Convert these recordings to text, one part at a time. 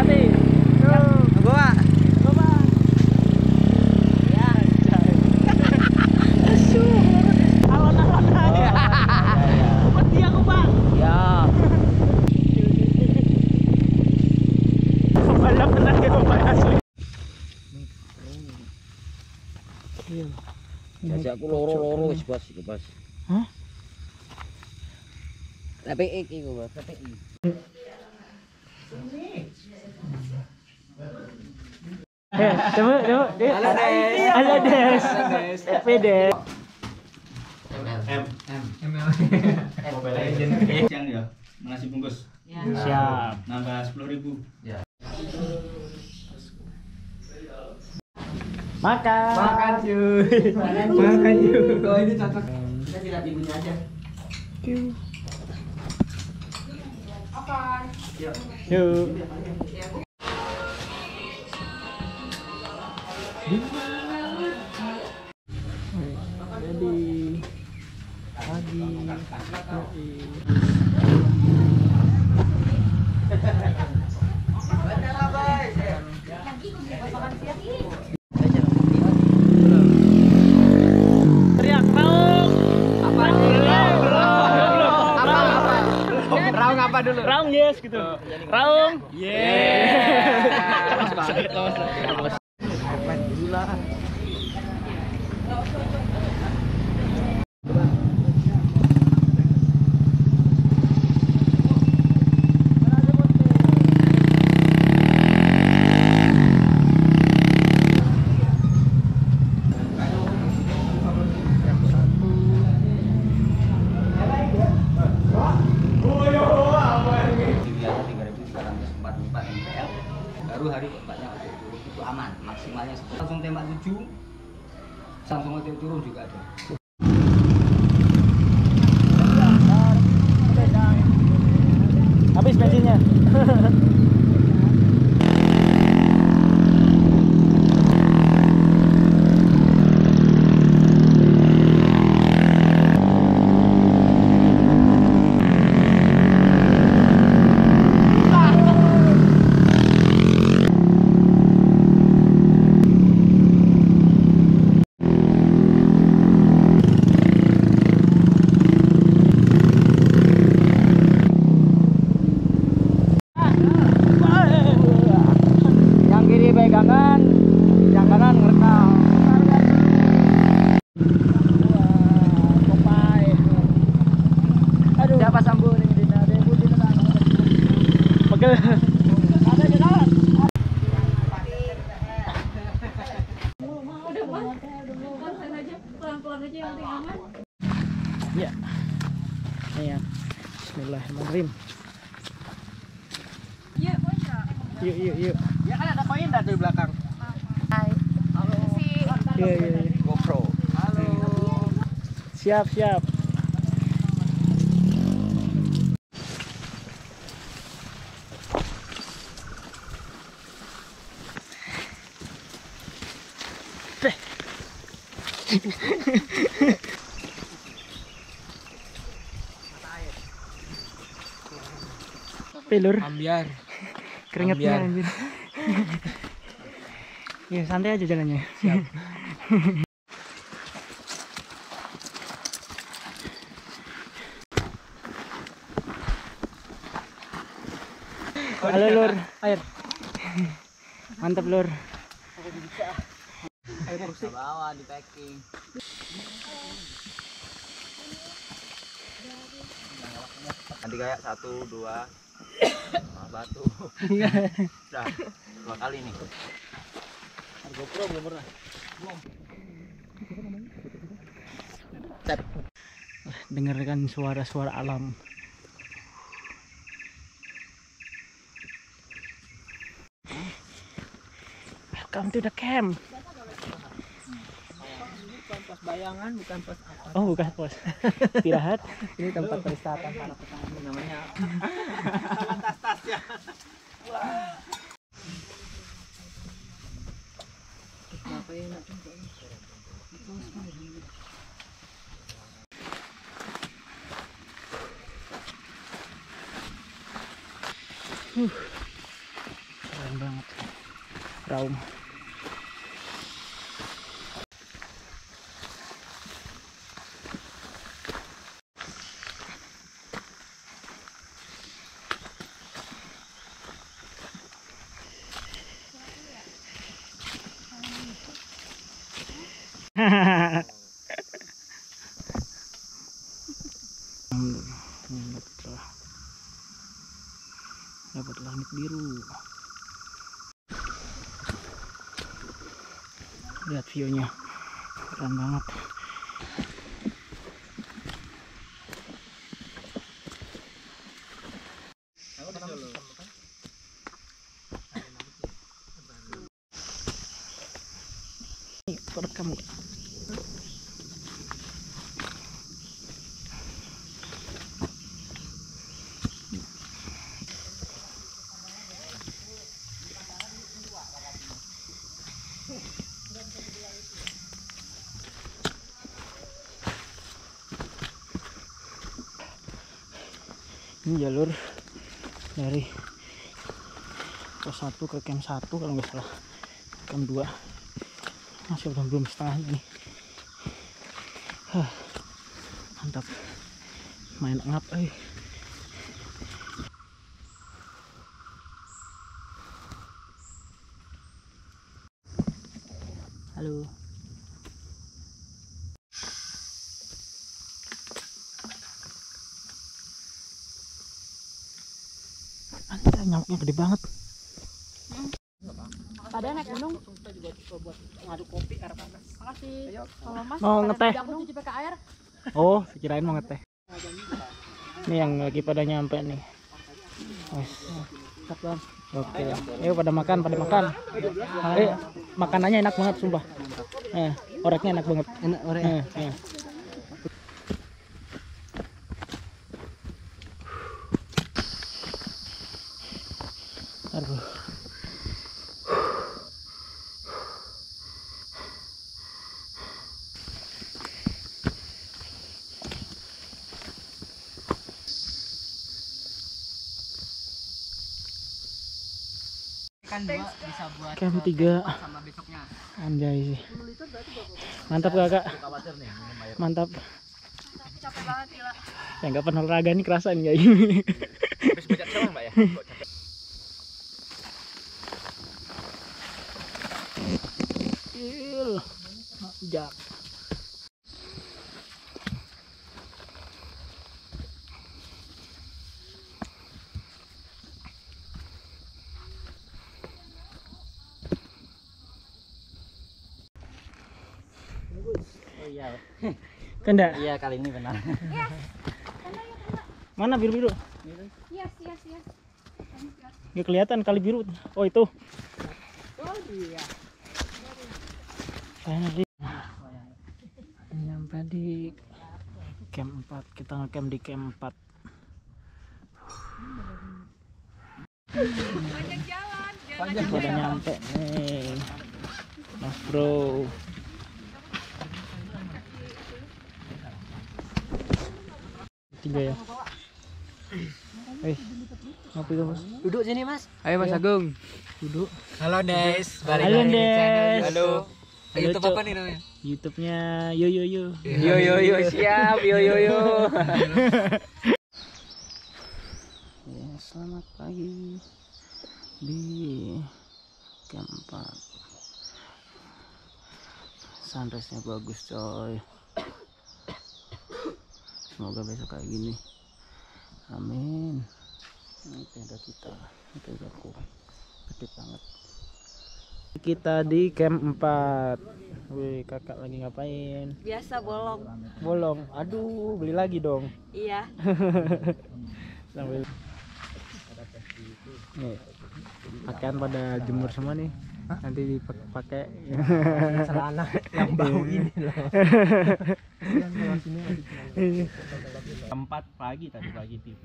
hati-hati. Gua. Ya, asyuh. Alon-alon aja. Mati aku, Pak. Ya. Pembalap tenang ya, Pak asli. Iya. Jajakku loro-loro wis bos iki, Bos. Hah? TPI iki Bos, TPI. Coba. Halo, Des. FPD. Mobile Legends yang ya nasi bungkus Siap. nambah 10.000. Makan cuy. Makan cuy. Oh ini cocok. Kita tidak ibunya aja. Yuk. Jadi pagi. Teriak raung. Apa? Raung apa dulu? Raung yes gitu. Raung. Baru hari keempatnya itu aman, maksimalnya 10. Langsung tembak 7, Samsung turun juga ada. Habis bensinnya. Yang kiri pegangan, yang kanan ngerekam. Kopai. Aduh. Siapa sambung ini di Pegel. Ada jalan. Pelan-pelan aja yang penting aman. Ya. Ini ya. Bismillahirrahmanirrahim. Iya, bocah. Yuk. Ya kan ada koin dah di belakang. Halo. Iya. GoPro. Halo. Siap. Pelur. Ambiar. Keringetnya anjir. Ya santai aja jalannya. Siap. Halo Lur, air. Mantap Lur. Air bisa bawa di packing. Nanti kayak 1, 2 batu. Udah 2 kali nih. GoPro belum pernah. Dengarkan suara-suara alam. Welcome to the camp. Bukan pos bayangan, bukan pos apa. Oh, bukan pos. Istirahat. Ini tempat peristirahatan para petani namanya. Tas-tas ya. Wah. Ngapain? keren banget. Raum. Dapat langit biru. Lihat view-nya, keren banget. Nih, perekam nggak? Ini jalur dari pos 1 ke camp 1 kalau nggak salah. Camp 2 masih belum setengah ini. Mantap, main ngap. Halo. Anjay, nyamuknya gede banget. Pada naik gunung. Ngaduk kopi air panas. Makasih. Kalau Mas Mau ngeteh? Aku cuci pakai air. Oh, kirain mau ngeteh. Ini yang lagi pada nyampe nih. Oke, ayo pada makan, makanannya enak banget sumpah. Oreknya enak banget. Enak oreknya. Aduh. Kan 2 bisa buat Camp 3 sama besoknya. anjay sih. Mantap kakak. Mantap. Capek banget gila. Ya nggak pernah olahraga nih kerasa nih kayak Habis banyak cewek Mbak ya? Kok capek? Jak. Oh iya. Kenda. Iya kali ini benar. Mana biru-biru? Yes. Nggak kelihatan kali biru. Oh itu. Oh iya. Finally nyampe di camp 4. Kita ngecamp di camp 4. Banyak jalan. Udah nyampe nih Mas Bro. Tiga ya. Ngopi dong Mas. Duduk sini Mas. Ayo Mas Agung. Duduk. Halo Des. Halo Des. Halo. Halo, YouTube Cok. apa nih namanya? YouTube-nya yo. Yo siap yo. Ya, selamat pagi di camp 4. Sunrise-nya bagus coy. Semoga besok kayak gini. Amin. Ini tenda kita. Itu aku gede banget. Kita di camp 4. Wih, kakak lagi ngapain? Biasa bolong. Bolong. Aduh, beli lagi dong. Iya. Sambil nih, pakaian pada jemur semua nih. Nanti dipakai Celana yang bau ini loh. 4 pagi tadi pagi TV.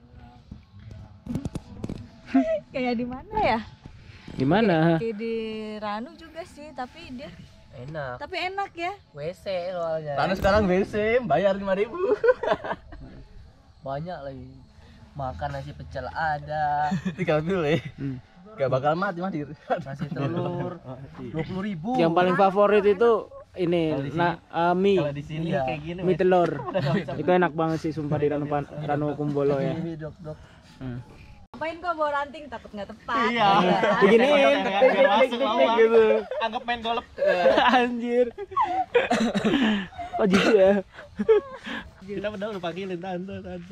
Kayak di mana ya? Gimana? Kayak di Ranu juga sih, tapi dia Enak. tapi enak ya. WC soalnya. Karena sekarang WC bayar 5.000. Banyak lagi. Makan nasi pecel ada. 3 dulu ya. Gak bakal mati mah Nasi telur. 20.000. Yang paling favorit itu ini mie. Kalau di sini kayak gini. Mie telur. Itu enak banget sih sumpah di Ranu Kumbolo ya. Ngapain kok bawa ranting takut nggak tepat? Iya. Beginiin, Masuk gitu. Anggap main golep. Anjir. Oh gitu ya. Kita padahal udah panggilin tante.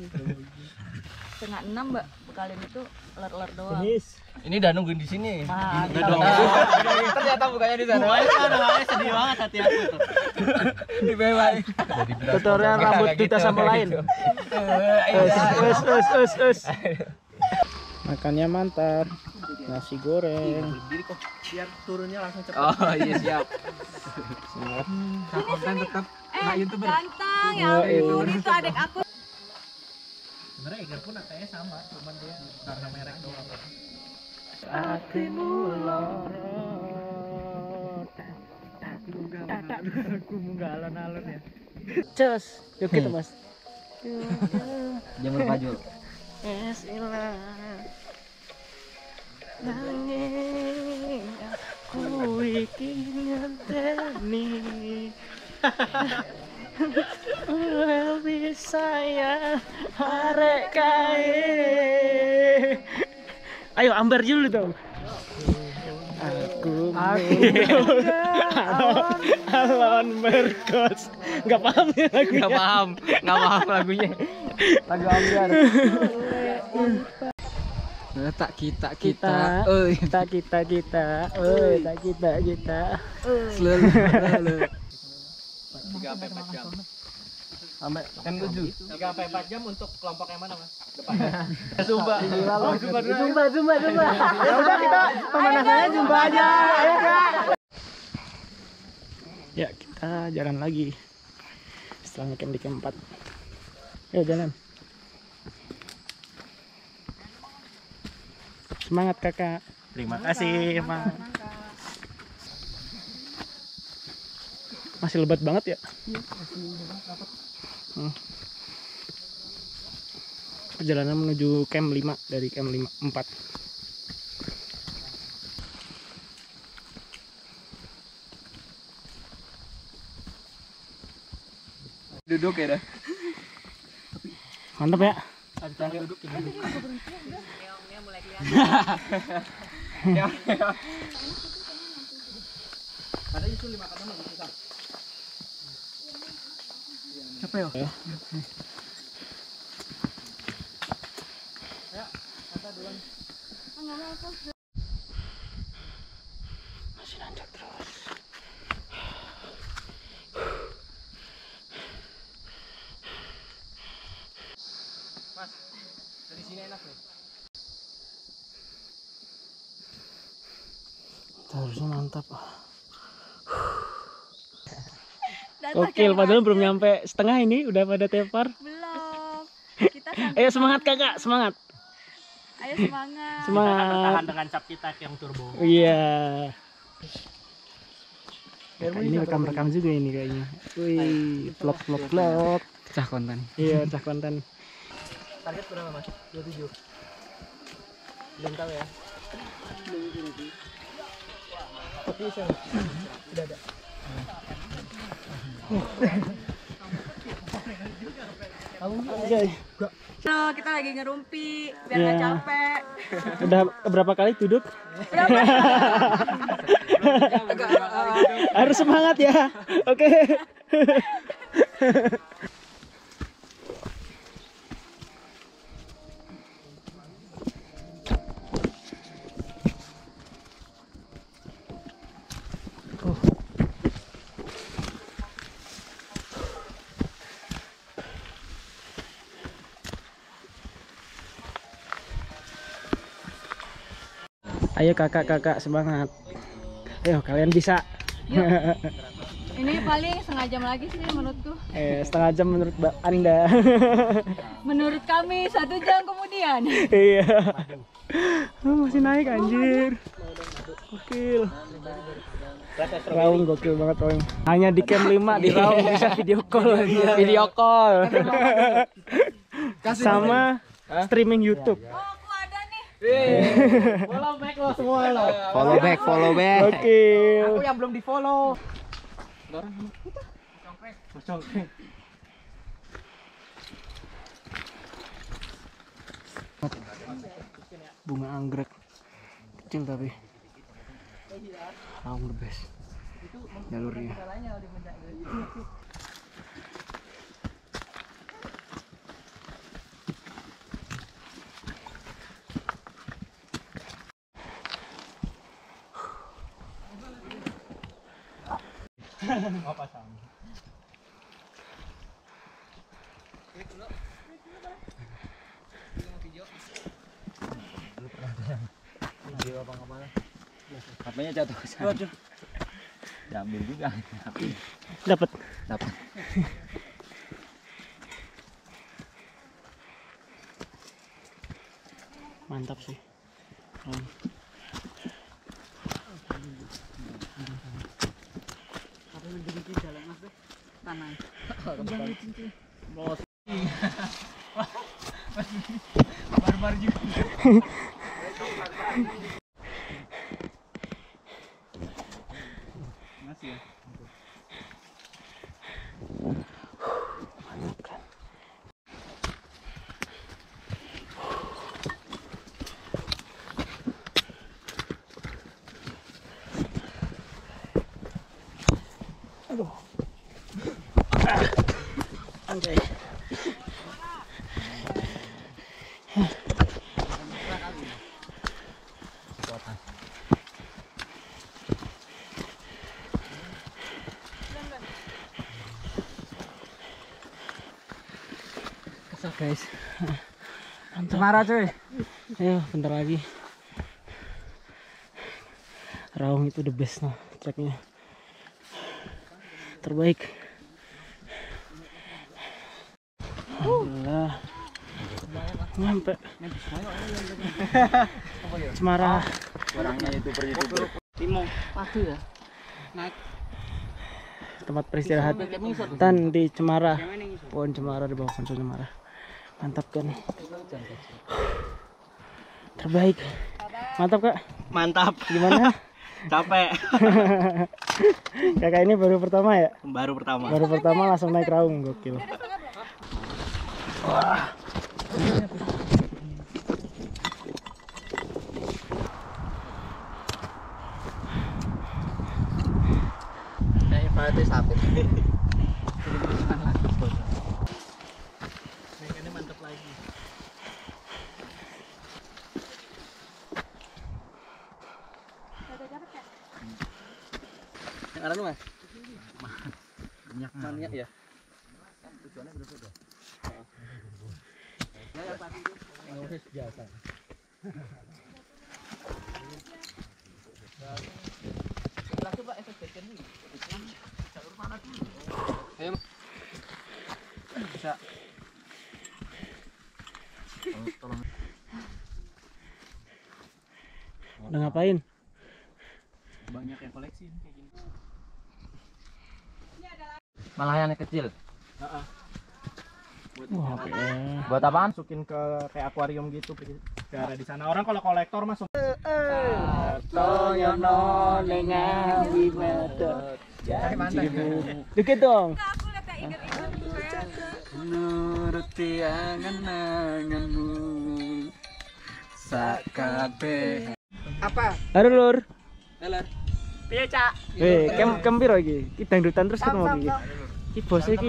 5:30 Mbak, bekalin itu ler-ler doang. Ini udah nungguin di sini. Ah, Ternyata bukanya di sana. Makanya sedih banget hati aku tuh. Di bawah. Tutorial rambut kita sama lain. Us. Makannya mantap. Nasi goreng. Biar turunnya langsung cepet. Oh iya siap. Konten tetap ganteng ya ampun, itu adik aku. sebenarnya Egar pun katanya sama, cuman dia karena merek doang. Hatimu lorot. Aku munggah alon-alon ya. Cus, yuk kita mas. Jamur baju. Esilah nanging aku iki ngenteni. Lebih sayang arek kae. Ayo ambar dulu dong. Aku alon merkos. Enggak paham ya lagunya. Nggak paham lagunya. Lagu ambiar. Tak kita. Selalu. 3-4 jam. Sampai M7. 3-4 jam untuk kelompok yang mana, Mas? Depan. Zumba. Zumba. Ya udah kita pemanasannya Zumba aja. Ayo Kak. Ya, kita jalan lagi. Setelah ngecamp di camp 4. Ayo jalan. Semangat Kakak. Terima kasih, Mas. Masih lebat banget ya? Iya, masih dapat. Perjalanan menuju camp 5 dari camp 4. Duduk ya dah. Mantap ya? Duduk. mulai kelihatan. Ada isu 5 kadang lebih susah. Capek ya? Masih nanjak terus. Mas, dari sini enak nih. Harusnya mantap. Oke, padahal belum nyampe setengah ini udah pada tepar. Belum. Kita sampai. Ayo semangat Kakak, semangat. Ayo semangat. Semangat. Dengan cap kita yang turbo. Iya. Ini rekam juga ini kayaknya. Wih, vlog. Cah konten. Iya, cah konten. Target berapa, Mas? 27. Belum tahu ya. Sudah ada. Halo, kita lagi ngerumpi biar nggak capek. Udah berapa kali duduk? Harus semangat ya. Oke. Ayo kakak semangat. Ayo kalian bisa. Ini paling setengah jam lagi sih menurutku. Setengah jam menurut Mbak Arinda. Menurut kami 1 jam kemudian. Iya. Masih naik anjir. Gokil. Raung gokil banget Raung. Hanya di camp 5 di Raung bisa video call. Video call. Sama streaming YouTube. Oh, aku ada nih. Follow back lo semua lo. Follow back, follow back. Oke. Aku yang belum di follow. Congkreng. Bunga anggrek kecil tapi Raung the best jalurnya. HP-nya jatuh ke sana. Diambil juga. Dapat. Dapat. Mantap sih. Barbar juga. Masih ya. Anjay. Kesel guys. Cemara cuy. Ayo bentar lagi. Raung itu the best nah treknya. Terbaik. Alhamdulillah. Nyampe. Cemara. Orangnya YouTuber. Timong padu ya. Tempat peristirahatan di Cemara. Pohon cemara di bawah pohon cemara. Mantap kan? Terbaik. Mantap kak. Mantap. Gimana? Capek. Kakak ini baru pertama ya? Baru pertama. Baru pertama langsung naik raung, gokil. Wah. Kayak Fatih sabit. Ini mantap lagi. Yang ada lu mas? Banyak ya. Tujuannya bener-bener. Yang biasa. Setelah coba efek dulu. Jalur mana dulu? Ayo. Bisa. Tolong. Udah ngapain? Banyak yang koleksi kayak gini. Malah yang kecil. Oke. Buat apaan? Masukin ke kayak akuarium gitu ke area di sana. Orang kalau kolektor masuk. Dikit dong. Aku lihat yang inget-inget. Nuruti angan-anganmu sakabe. Halo lur. Piye, Cak? Kem piro iki? Ki dangdutan terus ketemu iki. Ki bos iki.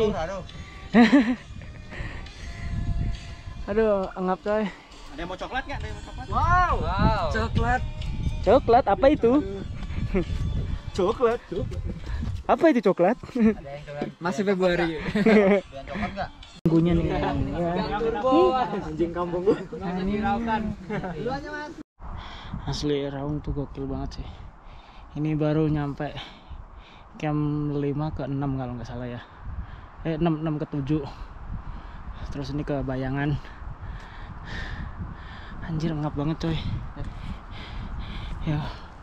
Aduh, anggap coy. Ada yang mau coklat nggak? Ada yang mau coklat? Wow. Coklat. Coklat apa itu? Coklat. Apa itu coklat? Masih Februari. Yang coklat nggak? Tunggunya nih. Anjing kampung gua. Asli Raung tuh gokil banget sih. Ini baru nyampe camp 5 ke 6 kalau nggak salah ya. 6 ke 7. Terus ini ke Bayangan. Anjir ngap banget coy. Ya.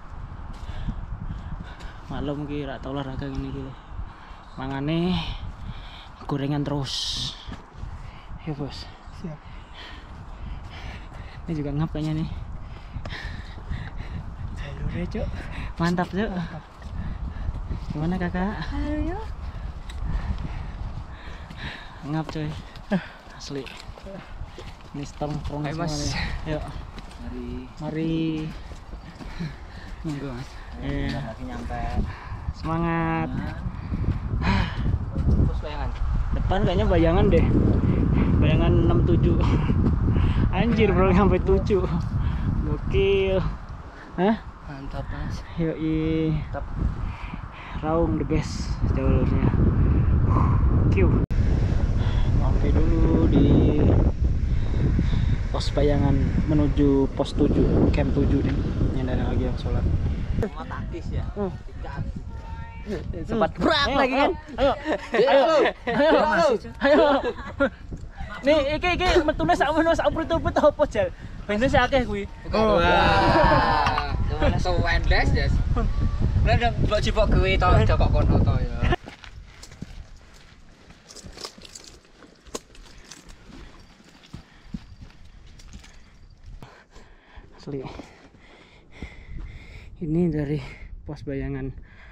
Malam kira tau olahraga gini dulu. Mangane gorengan terus. Ya bos. Siap. Ini juga ngap kayaknya nih. Oke, Cuk. Mantap, Cuk. Gimana, Kakak? Ayo. Ngap, coy. Asli. Ini strong Ayo, semua Mas. nih. Yuk, mari. Monggo, Mas. Iya. Lagi nyampe. Semangat. Terus bayangan. Depan kayaknya bayangan deh. Bayangan 67. Anjir, bro, sampai 7. Gokil. Hah? Mantap, Mas. Yoi. Mantap. Raung the best jalurnya. Q. Oke dulu di pos bayangan menuju pos 7, camp 7 nih. Ini ada lagi yang sholat. Semua taktis ya. Sempat berat Ayo, lagi kan? Ayo. Ayo. Nih, iki metune sakmono sak prut-prut apa jal? Bene sik akeh kuwi. Wah. Gimana wendes, Jas? Lah ndang mbok jipok kowe to aja kok kono to ya. Asli. Ini dari pos bayangan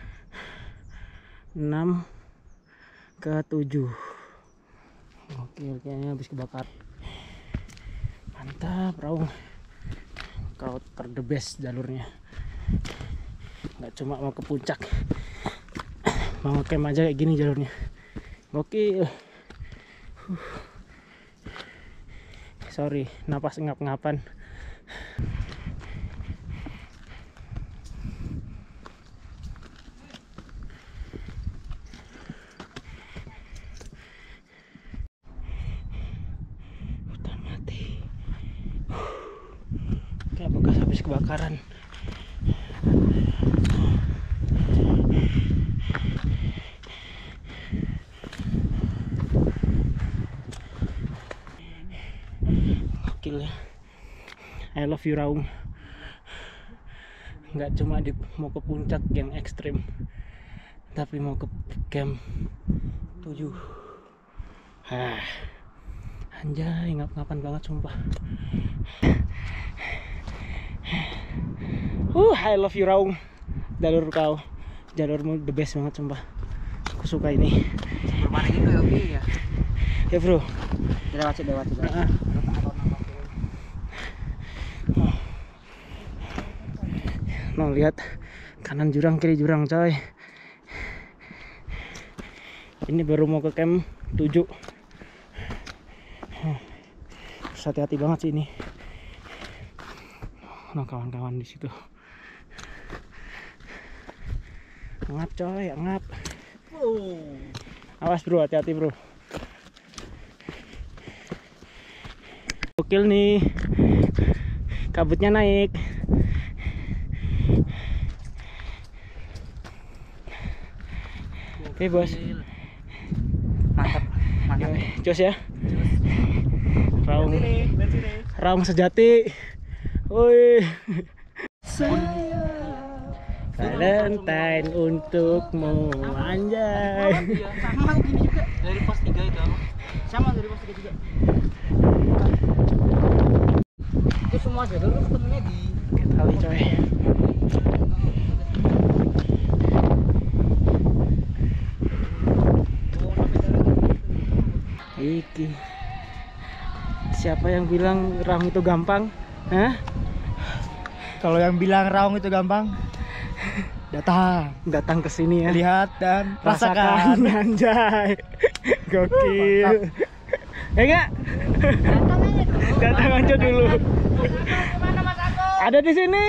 6 ke 7. Oke, kayaknya habis kebakar. Mantap, Raung. Kau the best jalurnya. Nggak cuma mau ke puncak, mau ngecamp aja kayak gini jalurnya. Gokil. Sorry, napas ngap-ngapan. Udah mati. Kayak bekas habis kebakaran. Gokil ya. I love you, Raung. Nggak cuma mau ke puncak yang ekstrim, tapi mau ke camp 7. Anjay, ngap-ngapan banget sumpah. I love you, Raung. Jalur kau, jalurmu the best banget sumpah. Aku suka ini. Bermain itu ya, oke ya. Ya bro. Lewat. No, lihat kanan jurang kiri jurang coy. Ini baru mau ke camp 7. Harus hati-hati banget sih ini. No, kawan-kawan di situ. Ngap coy, ngap. Awas bro, hati-hati bro. Gokil nih. Kabutnya naik. Oke bos. Mantap. Jos ya. Raung sejati. Woi. Valentine untukmu, anjay. Sama gini juga. Dari pos 3 itu apa? Sama dari pos 3 juga. Itu semua jalur ketemunya di Kali coy. Iki. Siapa yang bilang Raung itu gampang? Hah? Kalau yang bilang Raung itu gampang, Datang ke sini ya. lihat dan Rasakan, rasakan. anjay. Gokil. Ya enggak? Datang aja dulu. Ada di sini.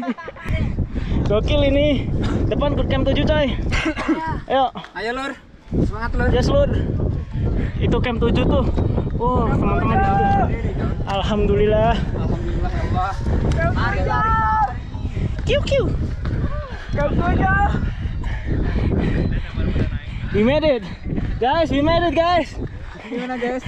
Gokil ini. Depan ke camp 7 coy. Ayo. Ayo Lur. Semangat Lur. Yes Lur. Itu camp 7 tuh. Oh, teman-teman di situ. Alhamdulillah. Alhamdulillah ya Allah. Mari. Kiu kiu. Camp 7. We made it. Guys, we made it guys. Gimana guys?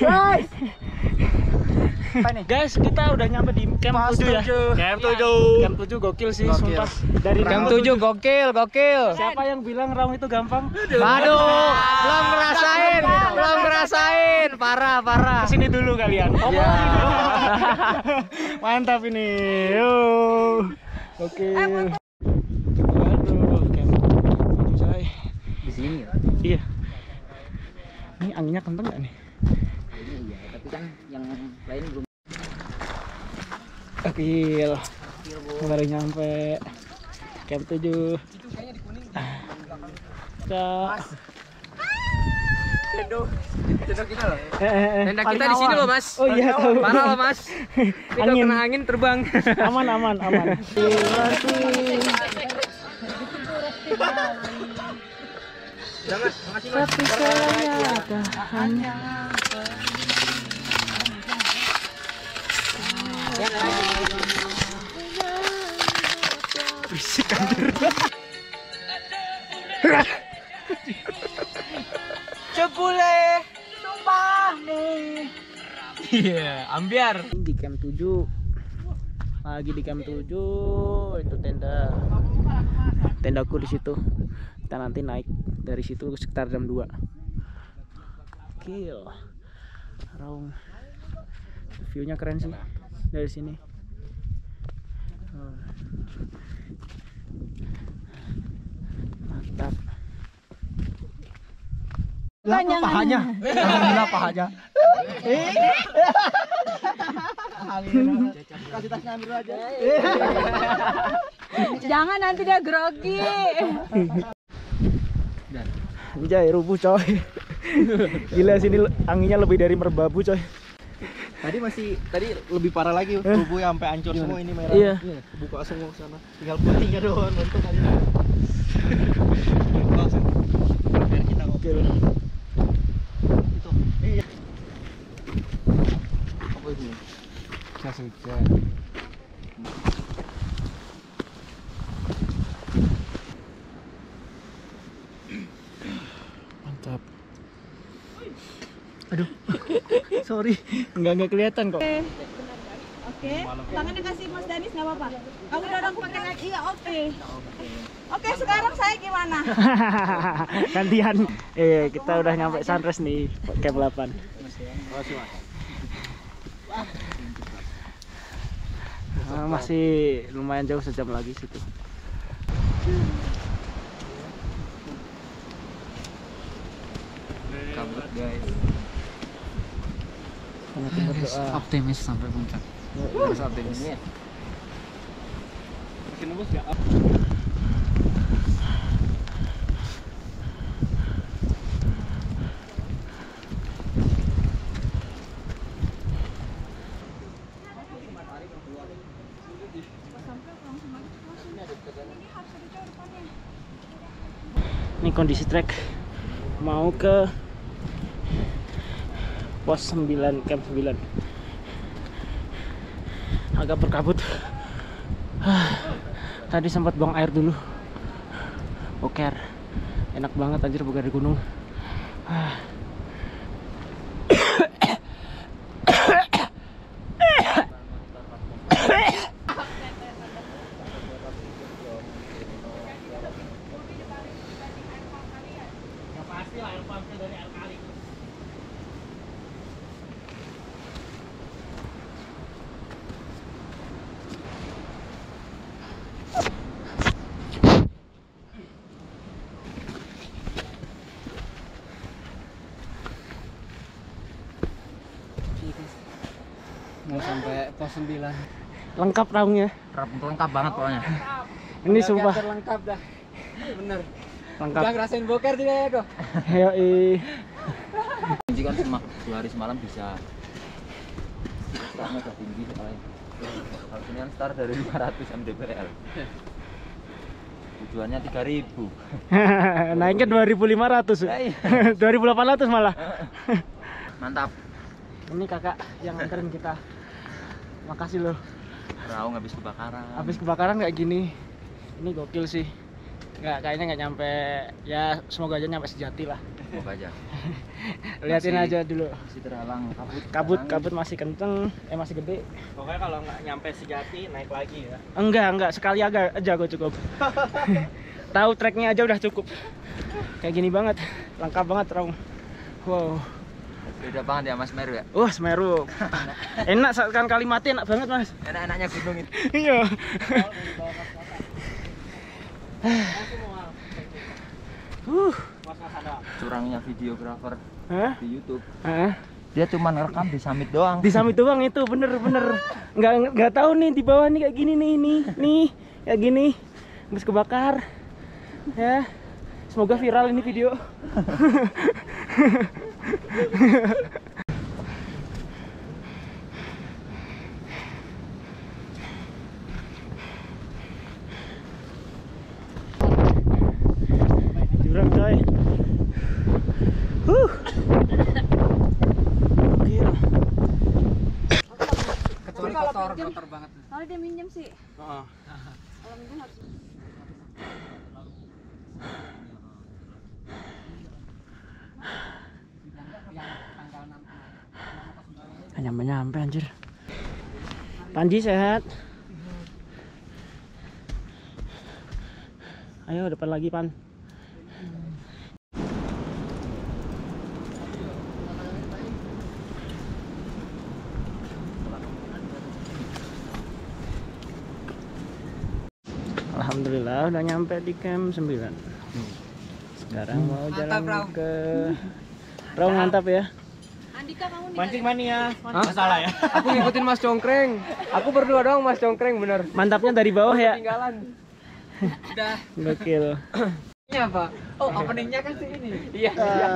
Guys, kita udah nyampe di camp 7 ya. Camp 7. Camp 7 gokil sih, Gokil. sumpah. Dari Camp Raung 7 gokil. Siapa yang bilang Raung itu gampang? Waduh, belum ngerasain. Parah. Kesini dulu kalian. Mantap ini. Yo. Oke. sini. Iya. Ini anginnya kenceng nggak nih? Ini iya, tapi kan yang lain belum. Gokil. Baru nyampe camp 7. Kak. Tenda kita loh. Tenda Paling kita di sini awal. loh, Mas. Oh iya tahu. Parah loh, Mas. Ini kalau Angin. kena angin terbang. Aman aman aman. Udah, Mas. Makasih, Mas. Tapi saya hanya berisik anjir. Cepule. Sumpahmu. Iya, ambiar. Di camp 7. Lagi di camp 7 itu tendaku di situ. Kita nanti naik dari situ sekitar jam 2. Gokil. Raung. View-nya keren sih dari sini. Mantap. Pahanya. Alhamdulillah pahanya. Kasih tasnya ambil aja. Jangan nanti dia grogi. Anjay, rubuh coy. Gila sini anginnya lebih dari merbabu coy. Tadi lebih parah lagi, tubuh sampai hancur semua ini merah. Iya. Buka semua ke sana. Tinggal putihnya doang untuk aja. Langsung. Biar kita Gokil. itu. Iya. Apa ini? Jas hujan. Mantap. Aduh. Sorry, nggak kelihatan kok. Oke. Tangannya kasih Mas Danis nggak apa-apa. Kamu dorong pakai kaki. Iya, oke. Oke, sekarang saya gimana? Gantian. Kita udah nyampe Sunrise nih, camp 8. Masih lumayan jauh, sejam lagi situ. Kabut guys. Banyak berdoa. Optimis sampai puncak. Harus optimis. Ini kondisi trek mau ke pos 9, camp 9. Agak berkabut. Tadi sempat buang air dulu. Boker. Enak banget anjir boker di gunung. Mau sampai pos 9. Lengkap raungnya. Lengkap banget pokoknya. Ini sumpah lengkap dah. Bener. lengkap. Udah ngerasain boker juga ya kok. Yoi. Janji kan cuma 2 hari semalam bisa. Karena udah tinggi soalnya. Kalau ini kan start dari 500 mdpl. Tujuannya 3000. Naiknya 2.500. 2.800 malah. Mantap. Ini kakak yang nganterin kita. Makasih loh. Raung habis kebakaran. Habis kebakaran kayak gini. Ini gokil sih. Kayaknya nggak nyampe. Ya semoga aja nyampe Sejati lah. Semoga aja. Liatin Masih- aja dulu. Masih terhalang kabut. Kabut masih kenceng. Masih gede. Pokoknya kalau nggak nyampe Sejati naik lagi ya. Enggak sekali aja gue cukup. Tahu treknya aja udah cukup. Kayak gini banget. Lengkap banget Raung. Wow. Beda banget ya Mas Meru ya. Wah, Semeru. Enak kan Kalimatnya enak banget, Mas. Enak-enaknya gunung itu. Iya. Curangnya videografer Hah? di YouTube. Hah? Dia cuma ngerekam di summit doang. Di summit doang itu bener. Nggak tahu nih di bawah nih kayak gini nih kayak gini. Terus kebakar. Ya. Semoga viral ini video. Jurang coy. Gila. Kecuali kotor banget. Kalau dia minjem sih. Heeh. Kalau minjem harus. Nyampe anjir. Panji sehat. Ayo depan lagi Pan. Alhamdulillah udah nyampe di camp 9. Sekarang mau jalan ke perahu mantap ya. Andika kamu nih. Mancing mania. Masalah ya. Aku ngikutin Mas Congkreng. Aku berdua doang Mas Congkreng bener. Mantapnya dari bawah ya. Ketinggalan. Udah. Gokil. Ini apa? Oh, openingnya kan sih ini. Iya.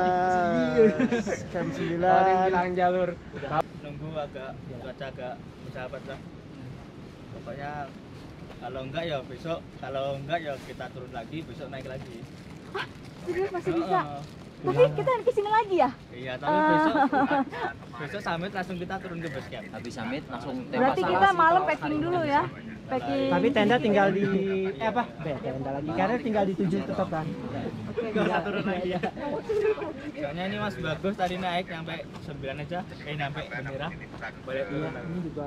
Camp 9. Ada yang bilang jalur. Nunggu cuaca agak bersahabat lah. Pokoknya kalau enggak ya besok, kalau enggak ya kita turun lagi, besok naik lagi. Serius masih bisa. Tapi kita kesini lagi ya? Iya, tapi besok summit langsung kita turun ke base camp. Habis summit langsung Berarti kita malam packing dulu ya. Packing. Tapi tenda tinggal di tenda lagi karena tinggal di 7 tetap kan. Enggak usah turun lagi ya. Soalnya ini Mas bagus tadi naik sampai 9 aja. Nyampe Bendera. Boleh turun lagi. Ini juga.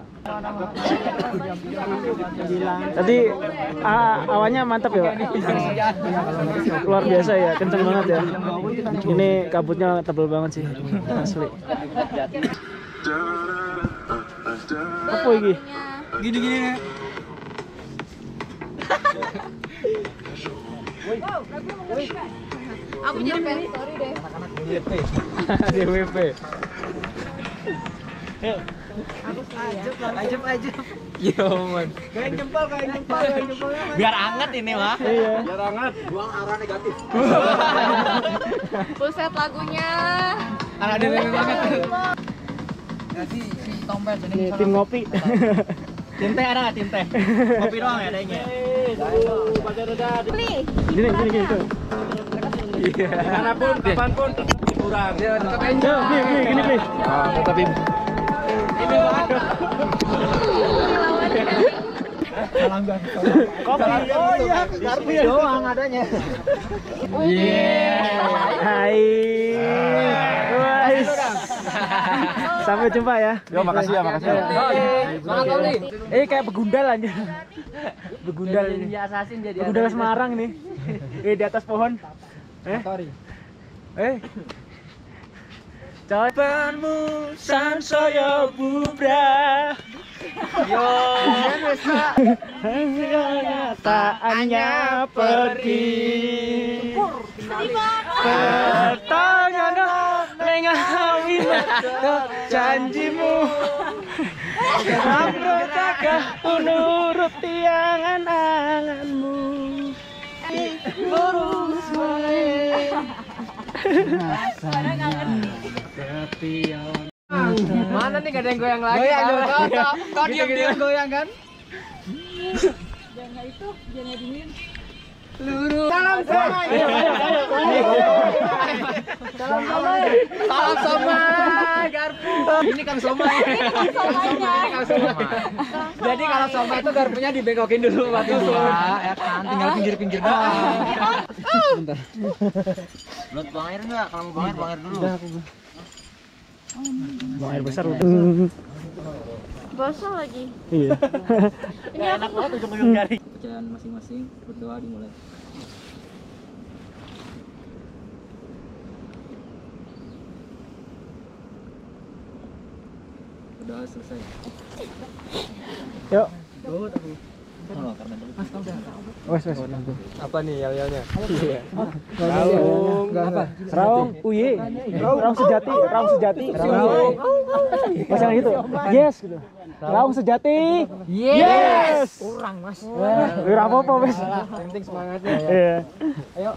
Tadi awannya mantap ya, Pak? Luar biasa ya, kenceng banget ya. Ini kabutnya tebel banget sih, asli. Apa ini? Gini-gini nih. Aku jadi pengen story deh. DWP. Ajep. Yo man. Kayak jempol. Biar anget ini mah. Iya. Biar anget. Buang arah negatif. Buset lagunya. Arah negatif banget. Jadi si tompel jadi Ini tim ngopi. Tim teh ada nggak tim teh? Kopi doang ya adanya. Beli. Gini tuh. Dimanapun, kapanpun kurang. Gini. Tapi Ini waduh. Salam bang. Kopi. Oh iya, kopi doang adanya. Hai. Guys. Sampai jumpa ya. yo makasih ya. Kayak begundal aja. Begundal ini. Assassin jadi Begundal Semarang nih. Di atas pohon. Jawabanmu sansaya bubra. Yo, kenyataannya pergi. Pertanyaan mengawi janjimu. Amrotakah menurut angan-anganmu. Lurus balik. Mana nih gak ada yang goyang lagi? Kau diam-diam goyang kan? Jangan itu, jangan dingin. Salam sama. Salam sama garpu. Ini Kang Somai. Jadi kalau Somai itu garpunya dibegokin dulu waktu itu. ya kan, tinggal pinggir-pinggir doang. Bentar. Lu buang air enggak? Kalau mau buang air dulu. Buang air besar udah. Basah lagi. Iya. Ini enak banget ujung-ujung jari. Bacaan masing-masing, berdoa dimulai. Udah selesai. Yuk. Wes. Apa nih yel-yelnya? Iya. Raung, uye. Raung sejati. Raung. Masang gitu. Yes gitu. Raung sejati. Yes. Kurang mas. Ora apa-apa wes. Penting semangatnya. Iya. Ayo.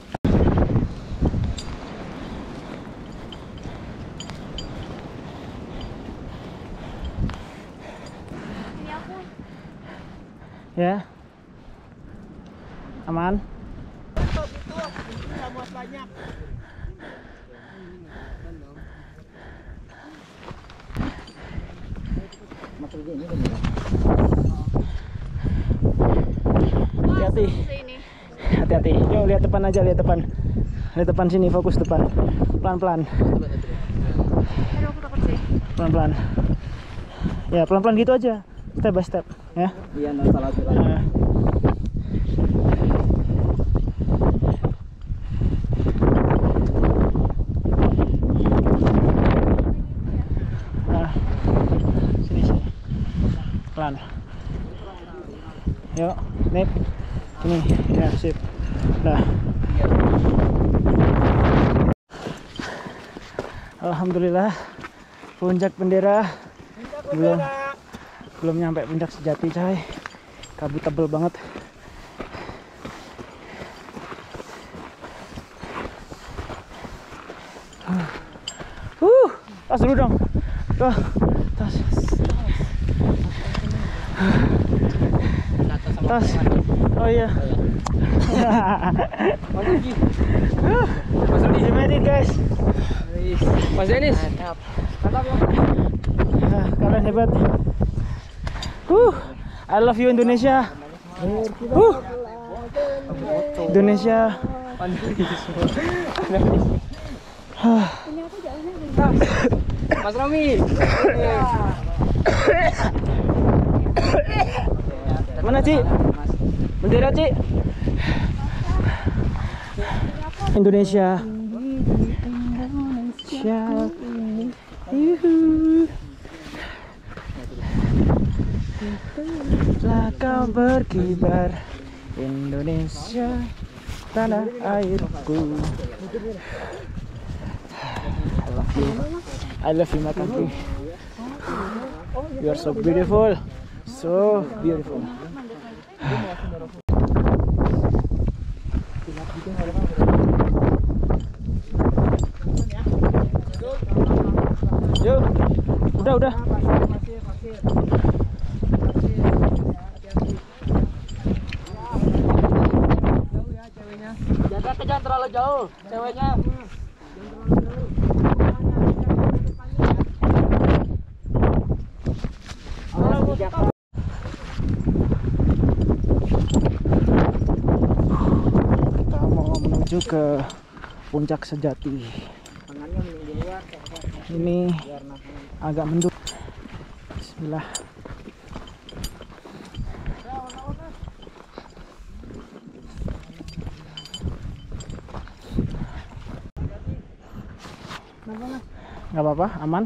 Ya. Aman. Hati-hati. Hati-hati. Yuk lihat depan aja, lihat depan. Lihat depan sini, fokus depan. Pelan-pelan. Pelan-pelan. Ya, pelan-pelan gitu aja. Step by step, ya. Iya, nggak salah sih. Sini. Pelan. Yuk, Nip. Sini, ya, sip. Dah. Alhamdulillah, puncak bendera. Belum nyampe puncak sejati, coy. Kabut tebel banget. Tas dulu dong. Tuh, tas. Tas. Oh iya. Mas Rudi, gimana guys? Mas Denis. Mantap ya. Kalian hebat. I love you Indonesia. Indonesia. Mas Romi. Mana Ci? Bendera Ci. Indonesia. Telah kau berkibar, Indonesia, tanah airku. I love you my country. You are so beautiful, so beautiful. Yuk, udah. Jaga jangan terlalu jauh, ceweknya. Kita mau menuju ke puncak sejati. Ini agak mendung. Bismillah. Nggak apa-apa, aman.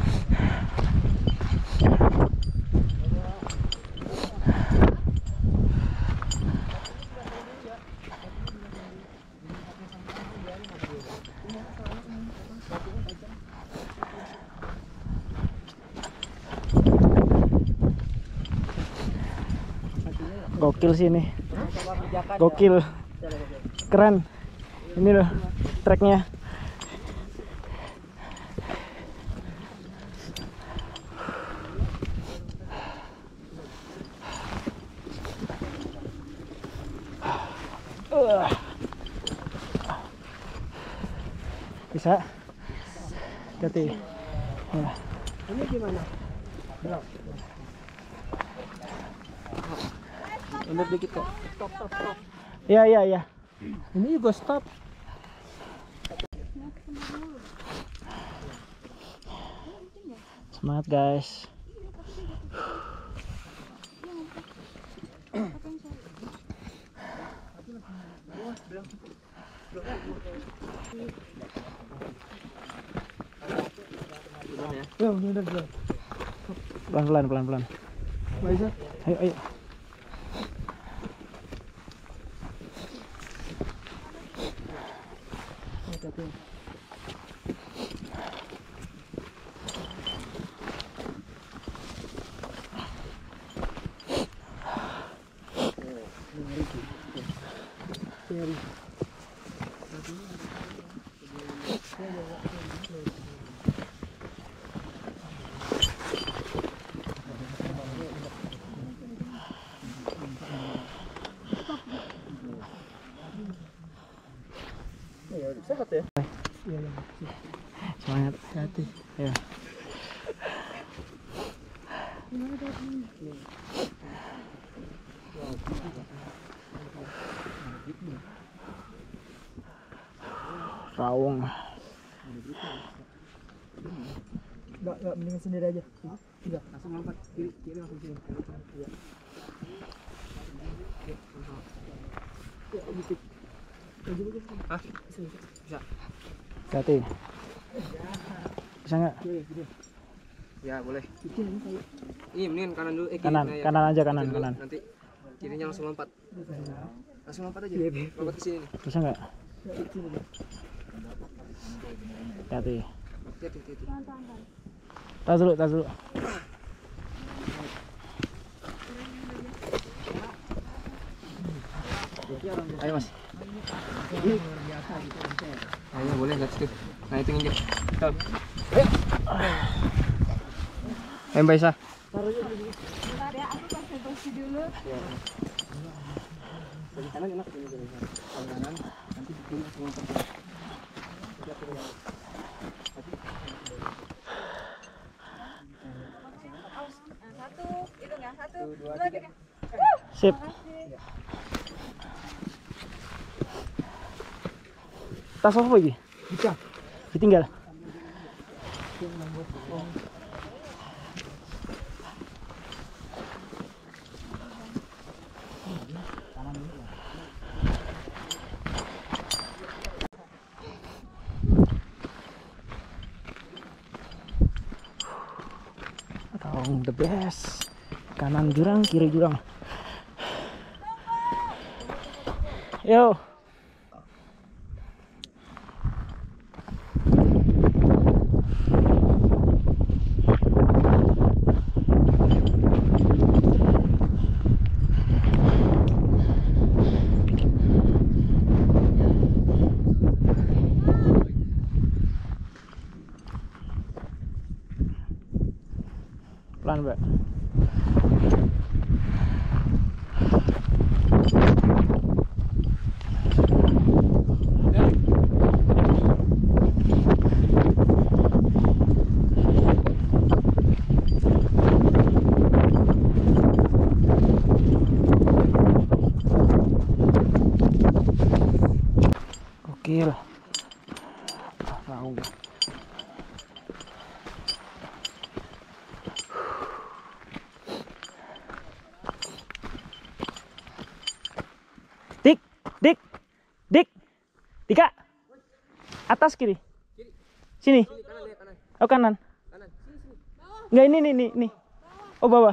Gokil sih ini. Gokil. Keren. Ini loh treknya. Bisa. Hati. Ya. Ini gimana? Mundur dikit kok. Stop. Ya. Ini juga stop. Semangat guys. Pelan-pelan. Bisa. Ayo. Sehat ya? Semangat, hati. Ya. Rawong. Enggak mendingan sendiri aja. Enggak, langsung lompat kiri langsung sini. Iya. Ya, gitu. Hah? Bisa. Hati. Bisa nggak? Ya, boleh. Ini mendingan kanan dulu. Kanan, kanan aja kanan. Nanti kirinya langsung lompat. Langsung lompat aja. Lompat ke sini nih. Bisa nggak? Hati. Hati. Tas dulu. Ayo Mas. Ayo boleh lihat situ. Nah itu injek. Stop. Mbak Isa. Bentar ya, aku konsentrasi dulu. Dari kanan enak ini dari kanan. Nanti bikin semua tempat. Satu, itu enggak? 1, 2, 3. Sip. Tas apa lagi? Bisa. Ditinggal. Rawong the best. Kanan jurang, kiri jurang. Yo. Pelan, Mbak. Gokil. Rawong. Dik, Dika, atas kiri, sini, oh kanan, enggak ini, oh bawah.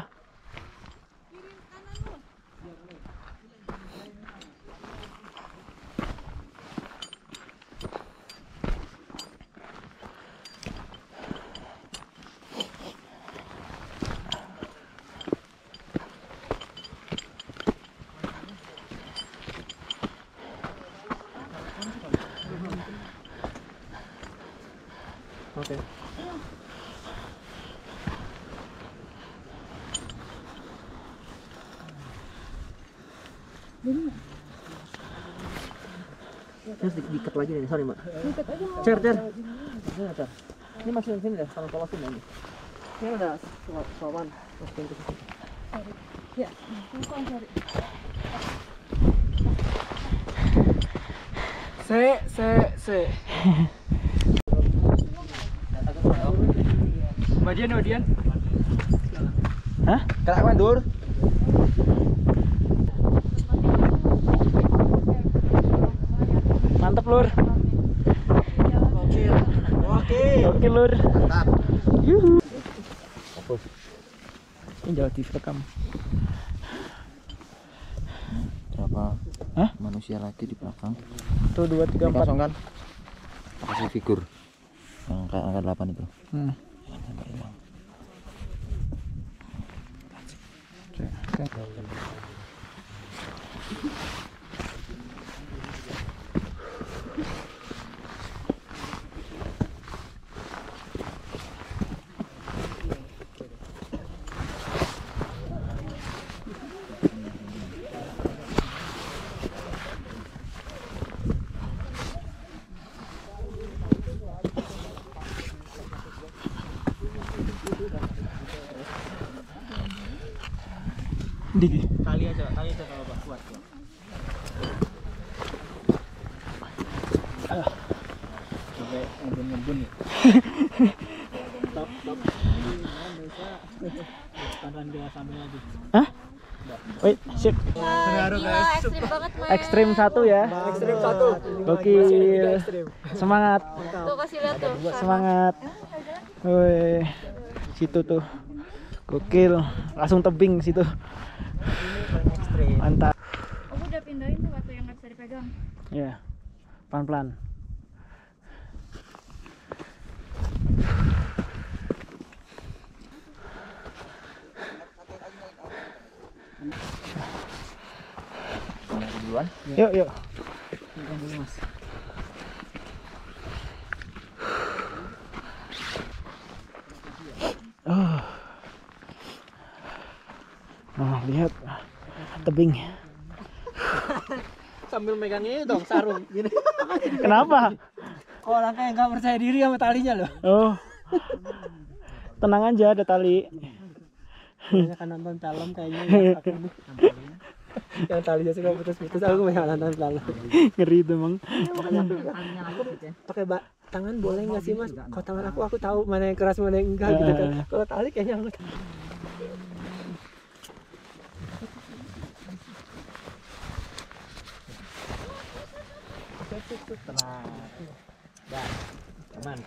Oke. Terus diikat lagi nih, sorry Mbak. Cer. Ini masukin sini deh, sama tolokin aja. Ini ada sowan, masukin ke sini. Ya, sorry. Se. Bagian Odian. Hah? Kena mandur. Mantap lur. Oke lur. Mantap. Yuhu. Ini jauh direkam. Berapa Hah? manusia lagi di belakang? Tuh 2, 3, 4. Kosong kan? kasih figur yang kayak angka 8 itu. Sampai hilang. Tali aja kalau Pak kuat. Sampai ngebun ya. Stop. Tangan dia sampai lagi. Hah? Wait, sip. Gila, ekstrim banget Mas. Ekstrim 1 ya. Ekstrim 1. Gokil. Semangat. Tuh kasih lihat tuh. sana. Semangat. Woi. Situ tuh. Gokil. Langsung tebing situ. Mantap. Aku udah pindahin tuh waktu yang nggak bisa dipegang. Ya. Pelan-pelan. Yang duluan. Yuk. Nah, lihat tebing. Sambil megangnya dong sarung gini. Kenapa? Orang kayak nggak percaya diri sama talinya loh. Oh. Tenang aja, ada tali. Banyak kan nonton film kayaknya ya, aku nih. Yang talinya suka putus-putus, aku banyak nonton film. Ngeri itu, Bang. Pakai tangan boleh nggak sih Mas? Kalau tangan aku tahu mana yang keras mana yang enggak gitu kan. Kalau tali kayaknya aku tahu. Dah, aman.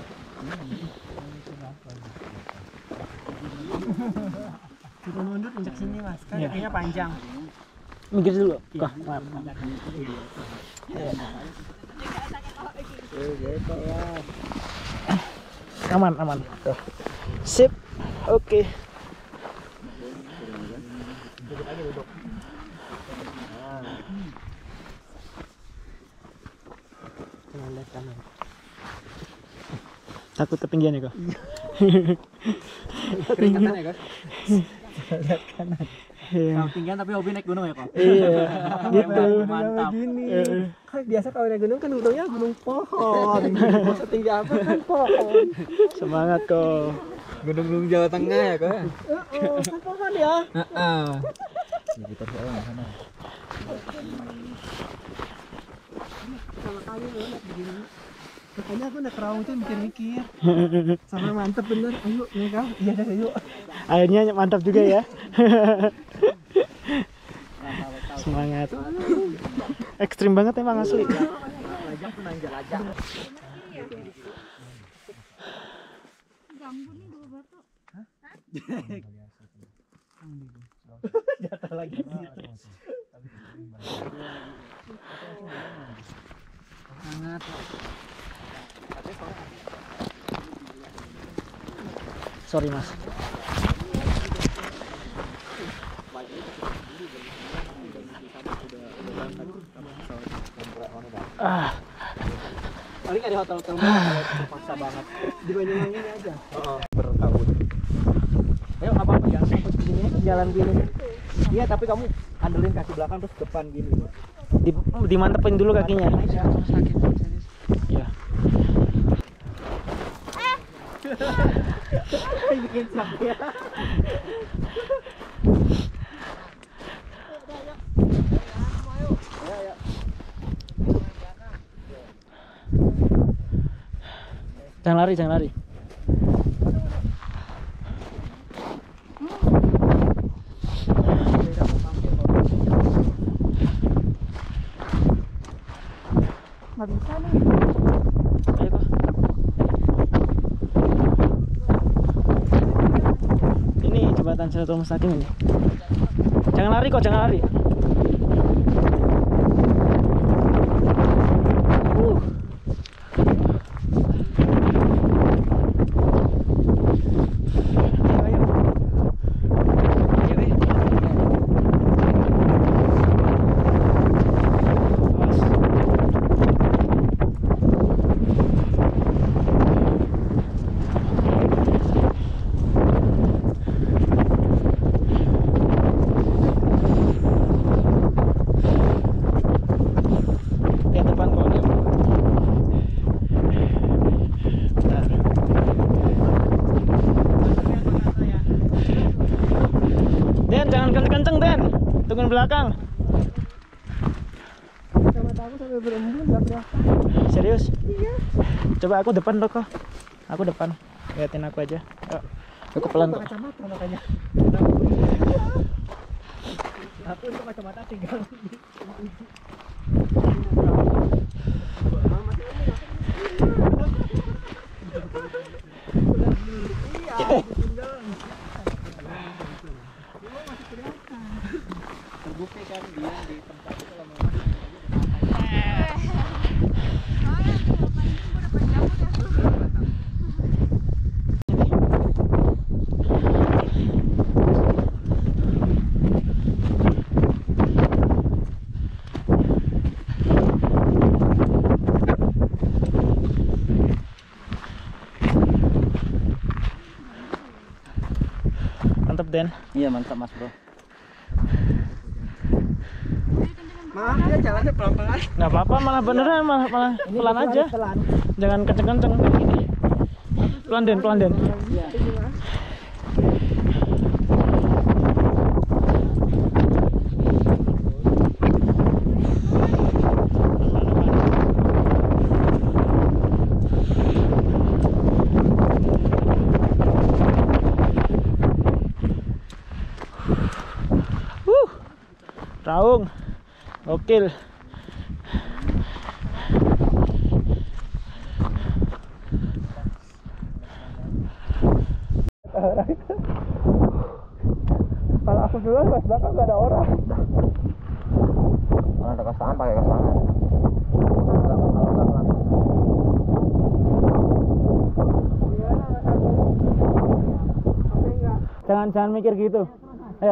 Turun mundur injak sini Mas, kan Iya. kakinya panjang. Minggir dulu. Kah, maaf. Aman. Tuh. Sip. Oke. Takut ketinggian ya kok? Keringatan ya Kak? Lihat kanan. Iya. Kalau tinggian tapi hobi naik gunung ya Kak? Iya. Gitu. Mantap. Gini. Kan biasa kalau naik gunung kan gunungnya gunung pohon. Mau setinggi apa kan pohon. Semangat kok. Gunung Jawa Tengah ya kok. Kan pohon ya. Kita soalnya sana. Sama kayu loh begini. Makanya aku naik perahu itu mikir-mikir. Sampai mantep bener. Ayo naik kau. Iya dah ayo. Akhirnya mantap juga ya. Semangat. Ekstrim banget emang asli. Jelajah tuh main jelajah. Ganggu nih dua batu. Jatuh lagi. Sangat. Sorry Mas. Paling ada hotel-hotel mahal terpaksa banget. Di Banyuwangi aja. Bertahun. Ayo apa jangan sampai begini jalan gini. Iya tapi kamu andelin kaki belakang terus depan gini. Dimantepin dulu kakinya. Ya. Bikin sakit. Jangan lari. Nggak bisa nih. Ayo kok. Ini jembatan Siratul Mustaqim ini. Jangan lari kok, jangan lari. Aku sampai berembun nggak berapa. Serius? Iya. Coba aku depan dong kok. Aku depan. Liatin aku aja. Yuk. Aku pelan kok. Kacamata makanya. Aku untuk kacamata tinggal. Terbukti kan dia di tempat itu lama. Mantap Den. Iya mantap Mas Bro. Maaf ya jalannya pelan-pelan. Nggak apa-apa, malah beneran malah pelan aja. Pelan. Jangan kenceng-kenceng. Pelan Den, pelan Den. Raung. Gokil. Kalau aku duluan pas belakang gak ada orang. Kalau ada kasangan pakai kasangan. Jangan mikir gitu. Ayo.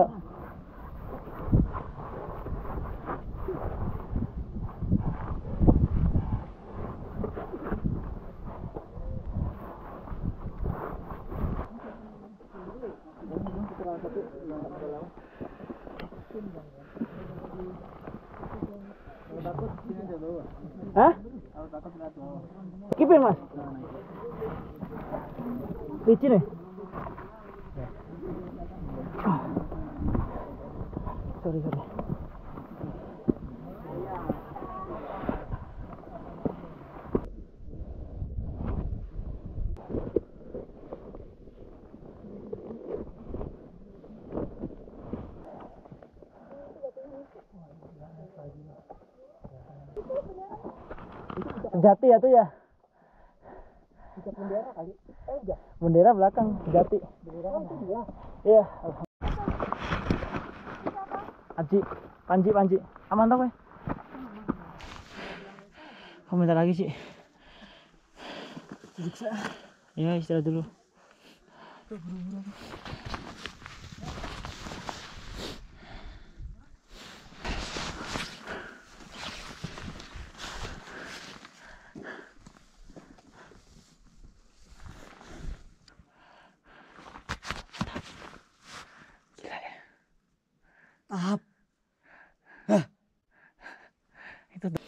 Hah? Kipin Mas? Licin nih? Sorry. Jati ya tuh ya. Bendera kali. Enggak. Bendera belakang Jati. Bendera kan dia. Iya. Aji, Panji. Aman tau, komentar lagi sih. Ya istirahat dulu. Itu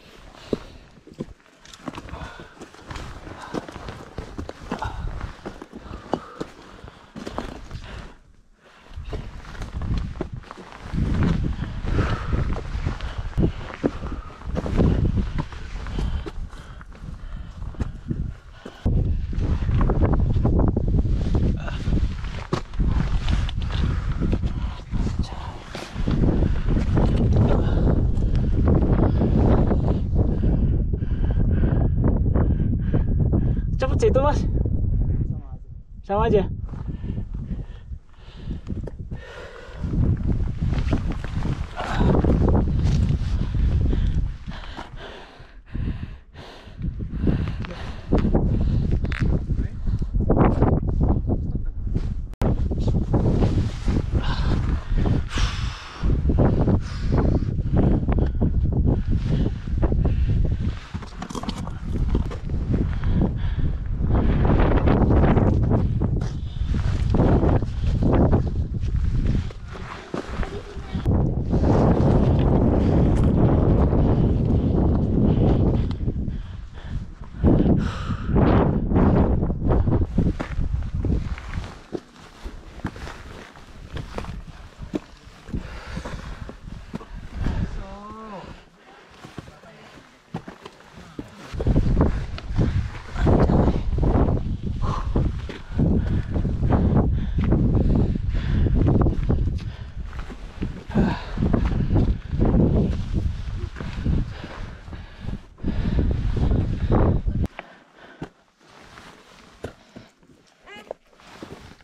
cepet sih itu Mas. Sama aja.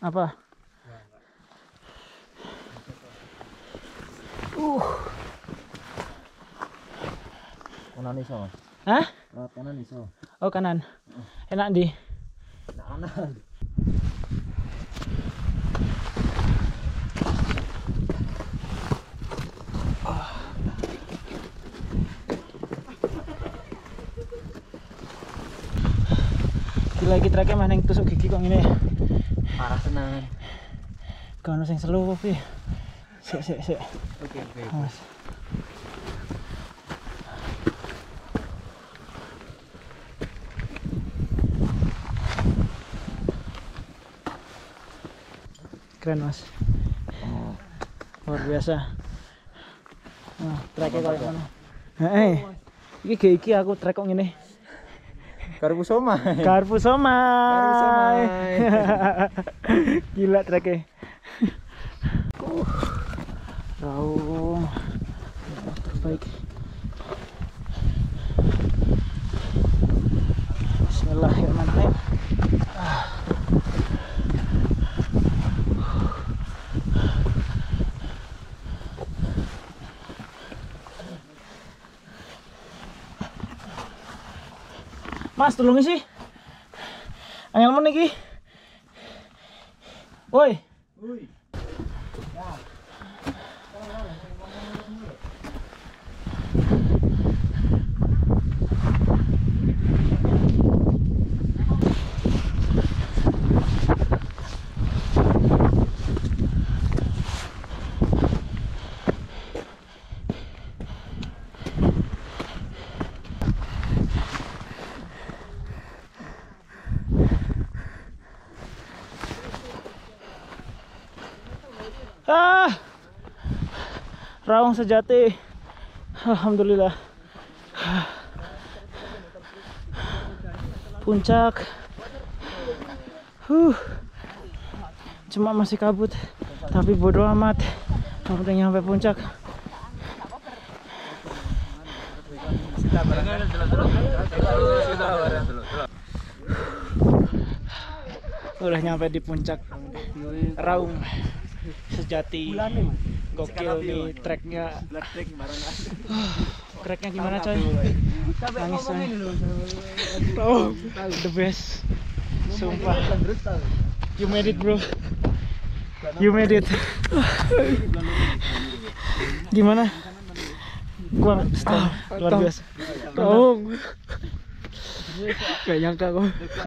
Apa? Kanan iso. Hah? Lewat kanan iso. Oh kanan. Enak di. Kanan. Gila iki treke mah ning tusuk gigi kok ngene. Parah tenan. Gak ono sing selu piye. Sik. Oke. Mas. Keren Mas. Luar biasa. Nah, treke koyo ngono. Heeh. Iki aku trek kok ngene. Karbu soma. Karpu somai. Gila treke. Raung. Terbaik. Bismillahirrahmanirrahim. Mas, tolong sih. Angel mun iki. Woi. Raung sejati. Alhamdulillah. Puncak. Cuma masih kabut, tapi bodo amat. Yang penting nyampe puncak. Udah nyampe di puncak Raung sejati. Gokil nih treknya. Treknya gimana coy? Nangis coy. Oh, the best. Sumpah. You made it bro. You made it. Gimana? Gua luar biasa. Oh. Gak nyangka gua.